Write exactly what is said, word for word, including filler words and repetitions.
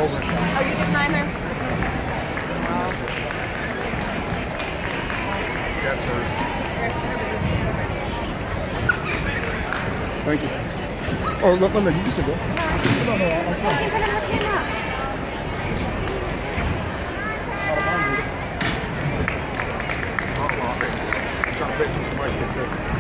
over. Oh, you did neither? Wow. That's hers. Thank you. Oh, look, look, you can sit there. No, no, I'm fine. Okay, put it on the camera. I'm trying to picture somebody too.